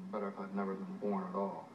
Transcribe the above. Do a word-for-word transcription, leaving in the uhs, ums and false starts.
better if I'd never been born at all.